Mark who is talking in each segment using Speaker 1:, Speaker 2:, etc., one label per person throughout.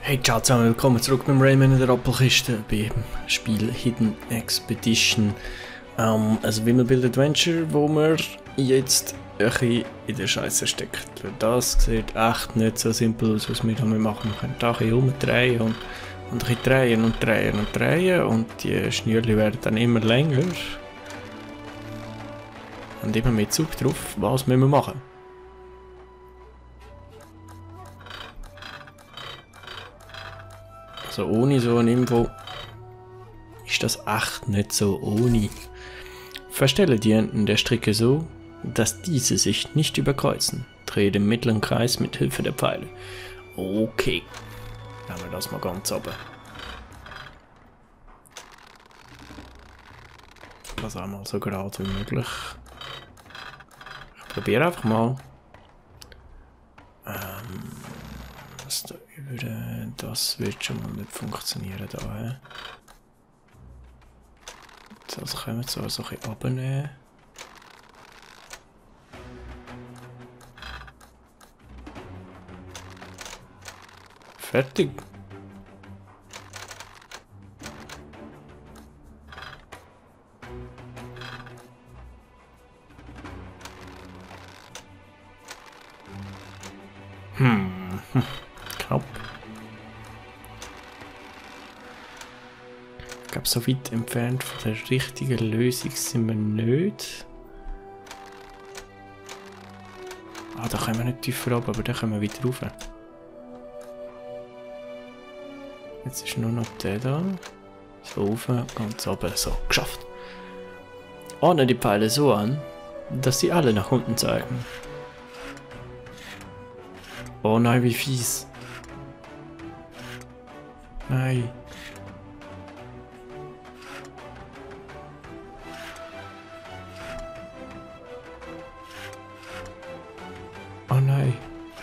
Speaker 1: Hey, ciao zusammen, willkommen zurück beim Rayman in der Doppelkiste beim Spiel Hidden Expedition. Also Wimmelbild Adventure, wo wir jetzt ein bisschen in der Scheiße steckt. Das sieht echt nicht so simpel aus, was wir damit machen. Wir können da ein bisschen rumdrehen und ein bisschen drehen und drehen und drehen und die Schnürchen werden dann immer länger. Und immer mehr Zug drauf, was müssen wir machen? Also ohne so eine Info ist das echt nicht so ohne. Verstelle die Enden der Stricke so, dass diese sich nicht überkreuzen. Drehe den mittleren Kreis mit Hilfe der Pfeile. Okay, dann haben wir das mal ganz oben. Das einmal so gerade wie möglich. Ich probiere einfach mal. Das wird schon mal nicht funktionieren da. He? Das können wir so ein bisschen abnehmen. Fertig. Knapp. Ich glaube, so weit entfernt von der richtigen Lösung sind wir nicht. Ah, da können wir nicht tiefer runter, aber da können wir weiter rauf. Jetzt ist nur noch der da. So rauf, ganz oben. So, geschafft. Ordne die Pfeile so an, dass sie alle nach unten zeigen. Oh nein, wie fies. Nein. Oh nein.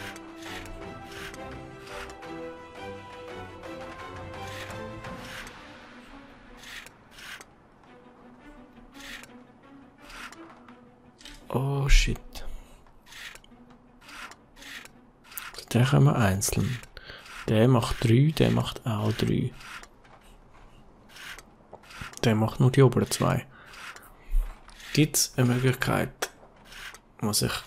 Speaker 1: Oh shit. Den können wir einzeln. Der macht 3, der macht auch 3. Der macht nur die oberen 2. Gibt es eine Möglichkeit, muss ich...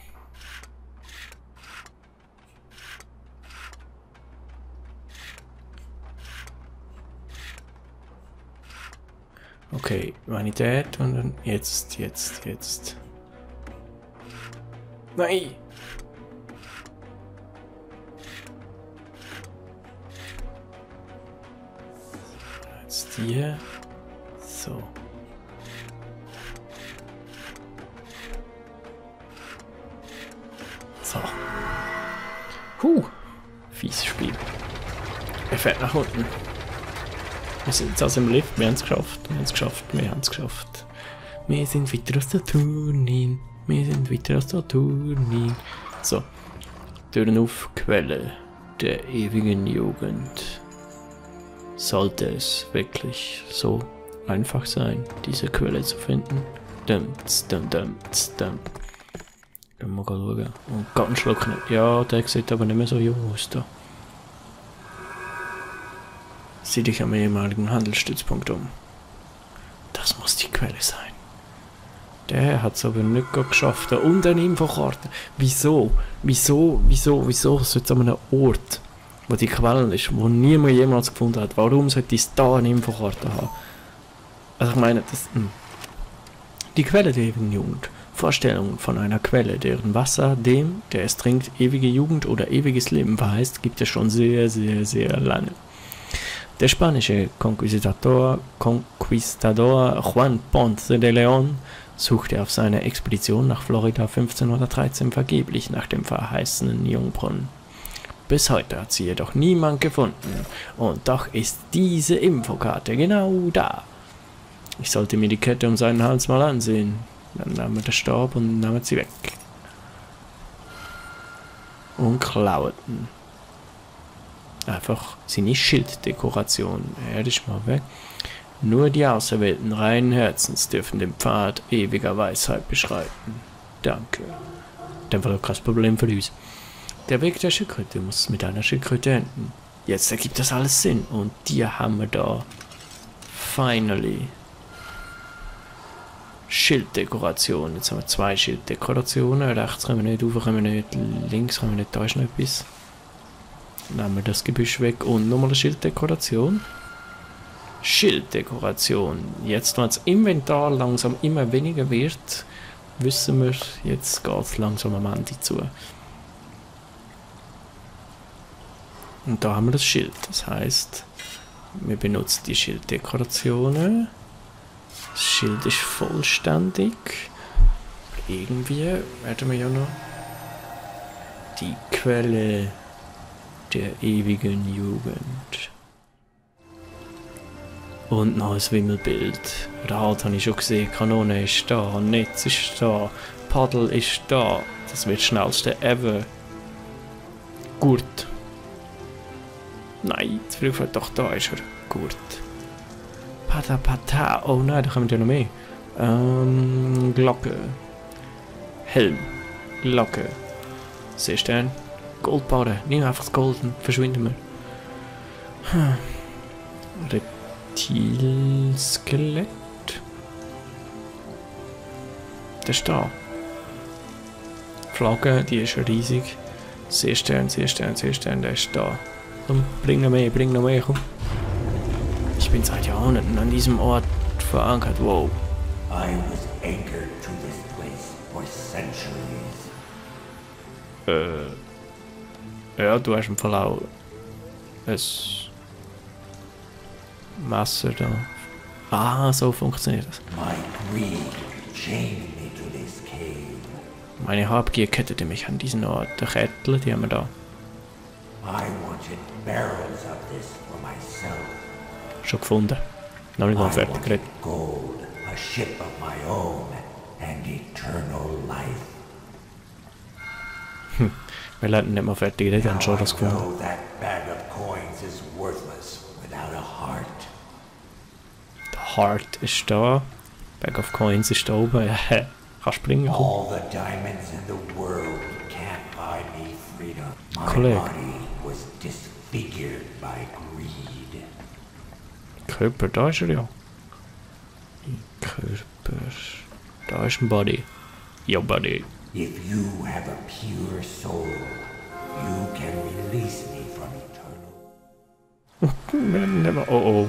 Speaker 1: Okay, wenn ich den und dann jetzt. Nein! Jetzt hier. So. So. Fieses Spiel. Er fährt nach unten. Wir sind jetzt also im Lift, wir haben es geschafft. Wir sind weiter aus der Turnin. So. Türen auf, Quelle der ewigen Jugend. Sollte es wirklich so einfach sein, diese Quelle zu finden? Dann mal schauen. Und ganz Schluck nicht. Ja, der sieht aber nicht mehr so jung aus da. Sieh dich am ehemaligen Handelsstützpunkt um. Das muss die Quelle sein. Der hat es aber nicht geschafft. Und eine Infokarte. Wieso sollte es an einem Ort, wo die Quelle ist, wo niemand jemals gefunden hat, warum sollte es da eine Infokarte haben? Also ich meine, die Quelle der ewigen Jugend. Vorstellungen von einer Quelle, deren Wasser dem, der es trinkt, ewige Jugend oder ewiges Leben verheißt, gibt es schon sehr, sehr, sehr lange. Der spanische Conquistador Juan Ponce de León suchte auf seiner Expedition nach Florida 1513 vergeblich nach dem verheißenen Jungbrunnen. Bis heute hat sie jedoch niemand gefunden, und doch ist diese Infokarte genau da. Ich sollte mir die Kette um seinen Hals mal ansehen. Dann nahmen wir den Stab und nahmen sie weg. Und klauten. Einfach seine Schilddekoration. Er ist mal weg. Nur die Auserwählten reinen Herzens dürfen den Pfad ewiger Weisheit beschreiten. Danke. Dann war doch kein Problem für uns. Der Weg der Schildkröte muss mit einer Schildkröte enden. Jetzt ergibt das alles Sinn. Und die haben wir da. Finally. Schilddekoration. Jetzt haben wir 2 Schilddekorationen. Rechts können wir nicht, rauf können wir nicht, links können wir nicht, da ist noch etwas. Nehmen wir das Gebüsch weg und nochmal eine Schilddekoration. Schilddekoration. Jetzt, wenn das Inventar langsam immer weniger wird, wissen wir, jetzt geht es langsam am Ende zu. Und da haben wir das Schild. Das heißt, wir benutzen die Schilddekorationen. Das Schild ist vollständig. Irgendwie werden wir ja noch die Quelle der ewigen Jugend. Und noch ein Wimmelbild. Rad habe ich schon gesehen, Kanone ist da, Netz ist da, Paddel ist da. Das wird das schnellste ever. Gurt. Nein, zu früh doch, da ist er. Gurt. Pata Pata. Oh nein, da kommen ja noch mehr. Glocke. Helm. Glocke. Seestern. Goldbarren. Nimm einfach das Gold und verschwinden wir. Reptilskelett. Der ist da. Flagge, die ist riesig. Seestern, Seestern, Seestern, der ist da. Komm, bring noch mehr, komm. Ich bin seit Jahrhunderten an diesem Ort verankert, wow.
Speaker 2: I was anchored to this place for centuries.
Speaker 1: Ja, du hast im Fall auch ein Messer da. Ah, so funktioniert das.
Speaker 2: My greed chained me to this cave.
Speaker 1: Meine Habgier kettete mich an diesen Ort. Der Kettel, die haben wir da.
Speaker 2: I wanted barrels of this for myself.
Speaker 1: Schon gefunden. Noch nicht mal fertig geredet.
Speaker 2: Gold, a ship of my own, and eternal life.
Speaker 1: Wir lernen nicht mal fertig geredet, haben schon das gefunden.
Speaker 2: know that bag of coins is worthless without a heart.
Speaker 1: Der Heart ist da. Bag of Coins ist da oben. Kannst springen.
Speaker 2: All the diamonds in the world can't buy me freedom. My
Speaker 1: Kollege.
Speaker 2: body was disfigured by greed.
Speaker 1: Körper, da ist er ja. Körper. Da ist ein Body. Ja, Body.
Speaker 2: If you have a pure soul, you can release me from eternal.
Speaker 1: Oh oh.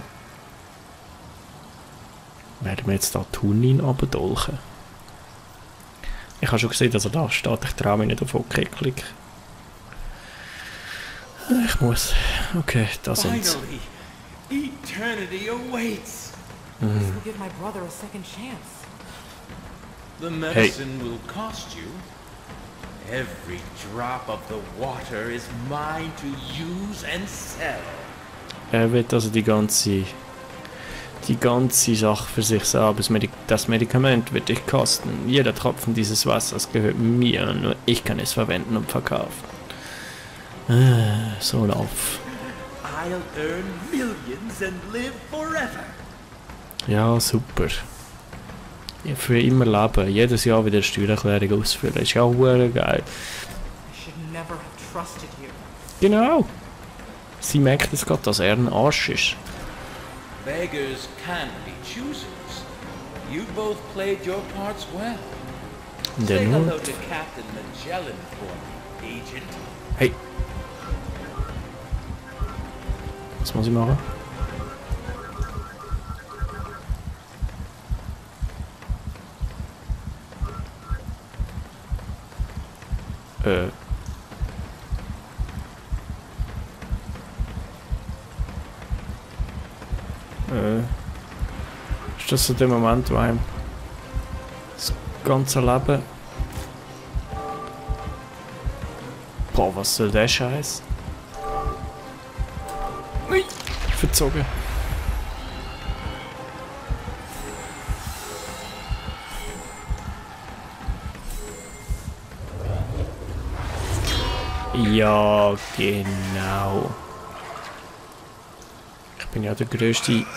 Speaker 1: Werden wir jetzt da Tunin abdolchen? Ich habe schon gesehen, dass er da steht. Ich traue mich nicht auf OK klicken. Ich muss. Okay, da sind's.
Speaker 3: Finally, eternity awaits.
Speaker 4: This will give my brother a second chance.
Speaker 3: The medicine will cost you. Every drop of the water is mine to use and sell.
Speaker 1: Er wird also die ganze Sache für sich selber. Das Medikament wird dich kosten. Jeder Tropfen dieses Wassers gehört mir. Nur ich kann es verwenden und verkaufen. So lauf.
Speaker 3: I'll earn millions and live forever.
Speaker 1: Ja, super. Ja, für immer leben. Jedes Jahr wieder eine Steuererklärung ausfüllen. Ist ja auch geil.
Speaker 4: I should never have trusted you.
Speaker 1: Genau. Sie merkt es gerade, dass er ein Arsch ist.
Speaker 3: Beggars can't be choosers. You both played your parts well.
Speaker 1: Und
Speaker 3: Say
Speaker 1: der
Speaker 3: hello
Speaker 1: nur.
Speaker 3: to Captain Magellan for me, Agent.
Speaker 1: Hey. Was muss ich machen? Ist das so der Moment, wo einem das ganze Leben... Boah, was soll der Scheiß? Ui, verzogen. Ja, genau. Ich bin ja der größte.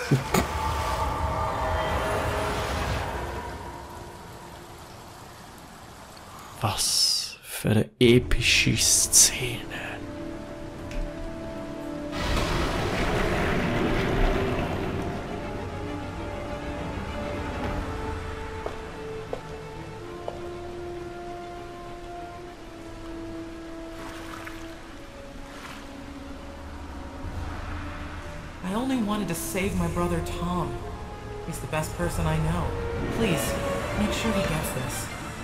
Speaker 1: Was für eine epische Szene.
Speaker 4: I only wanted to save my brother Tom. He's the best person I know. Please, make sure he gets this.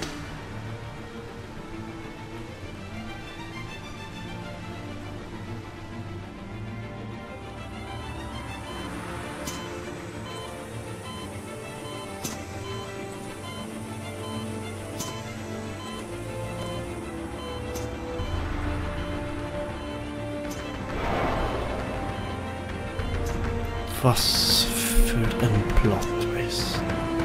Speaker 1: Was für ein Plot-Twist.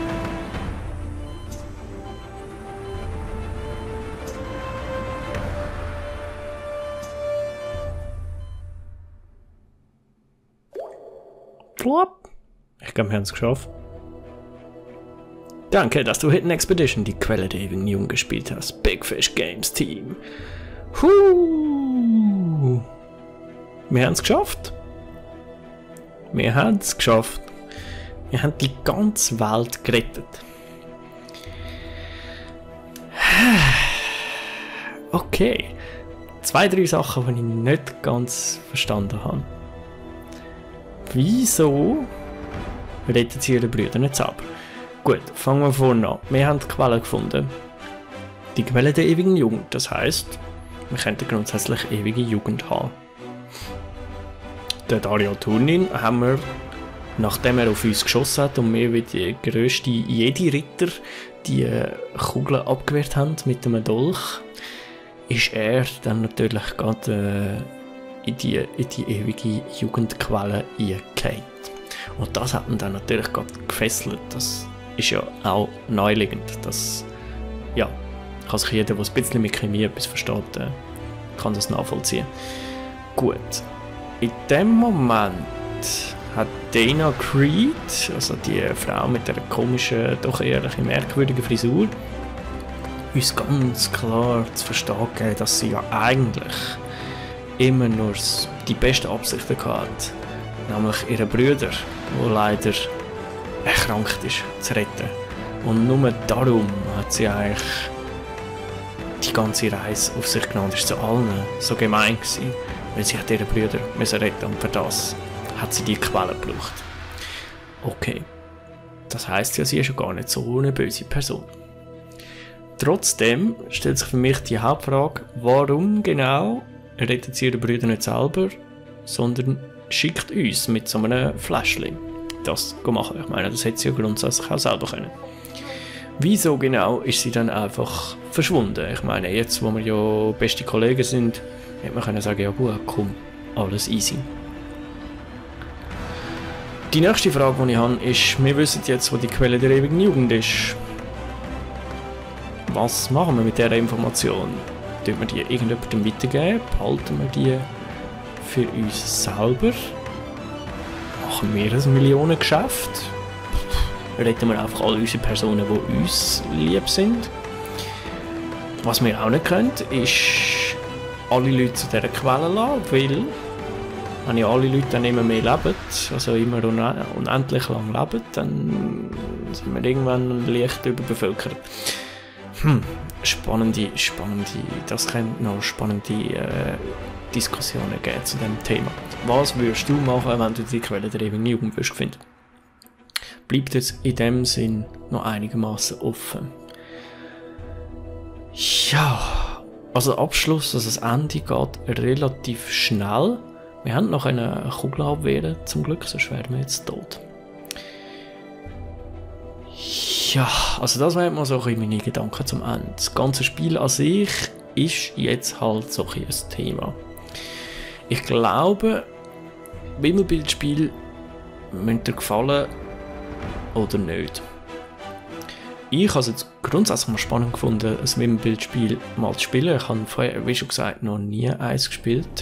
Speaker 1: Ich glaube, wir haben es geschafft. Danke, dass du Hidden Expedition, die Quelle der ewigen Jugend, gespielt hast. Big Fish Games Team. Wir haben es geschafft. Wir haben es geschafft. Wir haben die ganze Welt gerettet. Okay. 2, 3 Sachen, die ich nicht ganz verstanden habe. Wieso retten sie ihre Brüder nicht selber? Gut, fangen wir vorne an. Wir haben die Quelle gefunden. Die Quelle der ewigen Jugend. Das heisst, wir könnten grundsätzlich ewige Jugend haben. Den Dario Turnin haben wir, nachdem er auf uns geschossen hat und wir wie die grösste Jedi-Ritter die Kugeln abgewehrt haben mit einem Dolch, ist er dann natürlich gerade in die ewige Jugendquelle eingefallen. Und das hat ihn dann natürlich gerade gefesselt. Das ist ja auch naheliegend. Das, ja, kann sich jeder, der ein bisschen mit Chemie etwas versteht, kann das nachvollziehen. Gut. In dem Moment hat Dana Creed, also die Frau mit der komischen, doch eher merkwürdigen Frisur, uns ganz klar zu verstehen gegeben, dass sie ja eigentlich immer nur die besten Absichten hat, nämlich ihre Brüder, der leider erkrankt ist, zu retten. Und nur darum hat sie eigentlich die ganze Reise auf sich genommen. Das war zu allen so gemein gewesen. Weil sie hat ihre Brüder müssen retten und für das hat sie die Quelle gebraucht. Okay, das heisst ja, sie ist ja gar nicht so eine böse Person. Trotzdem stellt sich für mich die Hauptfrage, warum genau rettet sie ihre Brüder nicht selber, sondern schickt uns mit so einem Fläschchen das machen. Ich meine, das hätte sie ja grundsätzlich auch selber können. Wieso genau ist sie dann einfach verschwunden? Ich meine, jetzt, wo wir ja beste Kollegen sind, hätte man können sagen, ja gut, komm, alles easy. Die nächste Frage, die ich habe, ist, wir wissen jetzt, wo die Quelle der ewigen Jugend ist. Was machen wir mit dieser Information? Tun wir die irgendjemandem weitergeben? Behalten wir die für uns selber? Machen wir ein Millionengeschäft? Retten wir einfach alle unsere Personen, die uns lieb sind? Was wir auch nicht können, ist alle Leute zu dieser Quelle lassen, weil wenn ja alle Leute dann immer mehr leben, also immer unendlich lang leben, dann sind wir irgendwann leicht überbevölkert. Spannende, das könnte noch spannende Diskussionen geben zu diesem Thema. Was würdest du machen, wenn du die Quelle der ewigen Jugend finden? Bleibt jetzt in dem Sinn noch einigermaßen offen. Ja, also der Abschluss, also das Ende geht relativ schnell. Wir haben noch eine Kugel abwehren, zum Glück, sonst wären wir jetzt tot. Ja, also das wären mal so ein meine Gedanken zum Ende. Das ganze Spiel an sich ist jetzt halt so ein Thema. Ich glaube, Wimmelbildspiel müsste dir gefallen oder nicht. Ich habe es jetzt grundsätzlich mal spannend gefunden, ein Wimmelbildspiel mal zu spielen. Ich habe vorher, wie schon gesagt, noch nie eins gespielt.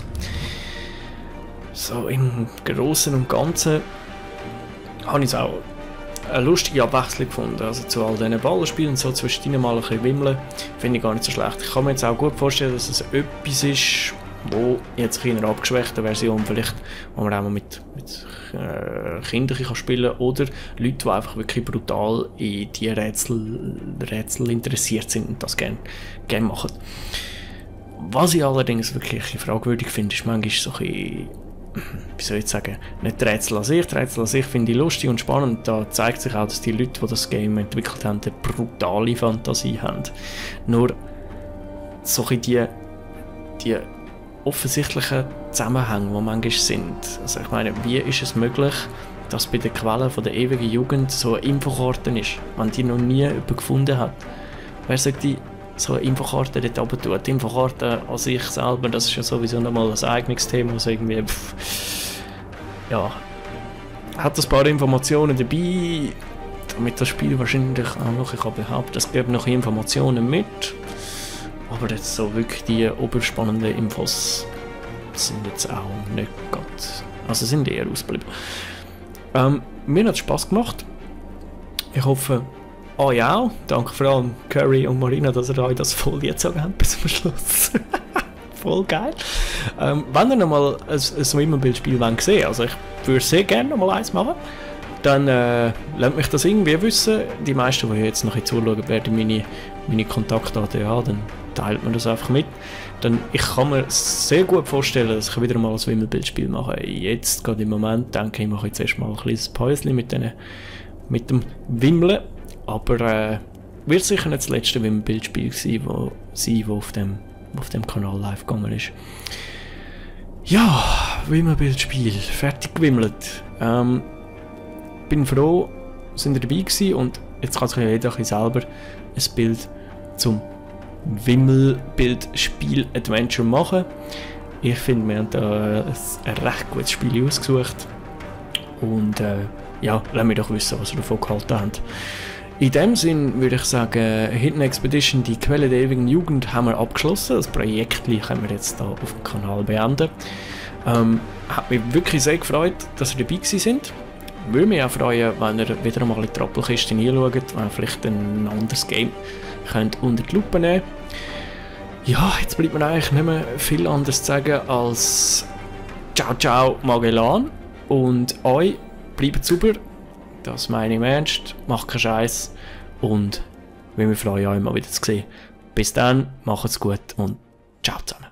Speaker 1: So im Großen und Ganzen habe ich es auch eine lustige Abwechslung gefunden. Also zu all diesen Ballenspielen so zwischendrin mal ein bisschen wimmeln, finde ich gar nicht so schlecht. Ich kann mir jetzt auch gut vorstellen, dass es etwas ist, wo jetzt in einer abgeschwächten Version vielleicht, wo man auch mal mit Kindern kann spielen kann oder Leute, die einfach wirklich brutal in die Rätsel interessiert sind und das gerne machen. Was ich allerdings wirklich fragwürdig finde, ist manchmal so ein bisschen wie soll ich sagen, nicht die Rätsel an sich. Die Rätsel an sich finde ich lustig und spannend. Da zeigt sich auch, dass die Leute, die das Game entwickelt haben, eine brutale Fantasie haben. Nur so ein bisschen die offensichtlichen Zusammenhänge, die manchmal sind. Also ich meine, wie ist es möglich, dass bei den Quellen von der ewigen Jugend so eine Infokarte ist, wenn die noch nie jemand gefunden hat? Wer sollte so eine Infokarte dort oben tun? Die Infokarte an sich selber, das ist ja sowieso nochmal ein eigenes Thema, also irgendwie, ja, hat ein paar Informationen dabei, damit das Spiel wahrscheinlich auch noch, ich habe behauptet, es gibt noch Informationen mit, aber jetzt so wirklich die oberspannenden Infos sind jetzt auch nicht ganz, also sind eher ausgeblieben. Mir hat es Spass gemacht. Ich hoffe, euch auch. Danke vor allem Curry und Marina, dass ihr euch das voll jetzt habt bis zum Schluss. Voll geil. Wenn ihr nochmal ein Swimmerbild-Spiel sehen wollt, also ich würde sehr gerne nochmal eins machen, dann lasst mich das irgendwie wissen. Die meisten, die jetzt noch zuschauen, werden meine Kontaktdaten haben, dann teilt man das einfach mit. Dann, ich kann mir sehr gut vorstellen, dass ich wieder mal ein Wimmelbildspiel mache. Jetzt, gerade im Moment, denke ich, mache ich zuerst mal ein kleines Päuschen mit dem Wimmeln. Aber wird sicher nicht das letzte Wimmelbildspiel sein, das auf dem Kanal live gegangen ist. Ja, Wimmelbildspiel, fertig gewimmelt. Bin froh, sind ihr dabei gewesen und jetzt kann sich ja jeder selber ein Bild zum Wimmelbildspiel-Adventure machen. Ich finde, wir haben da ein recht gutes Spiel ausgesucht. Und ja, lasst mich doch wissen, was ihr davon gehalten habt. In dem Sinn würde ich sagen, Hidden Expedition, die Quelle der ewigen Jugend, haben wir abgeschlossen. Das Projekt können wir jetzt hier auf dem Kanal beenden. Hat mich wirklich sehr gefreut, dass ihr dabei gewesen sind. Würde mich auch freuen, wenn ihr wieder mal in die Trappelkiste hineinschaut, wenn ihr vielleicht ein anderes Game könnt unter die Lupe nehmen. Ja, jetzt bleibt mir eigentlich nicht mehr viel anderes zu sagen als Ciao, ciao, Magellan. Und euch, bleibt super. Das meine ich im Ernst. Macht keinen Scheiß. Und wir freuen uns, euch mal wieder zu sehen. Bis dann, macht's gut und ciao zusammen.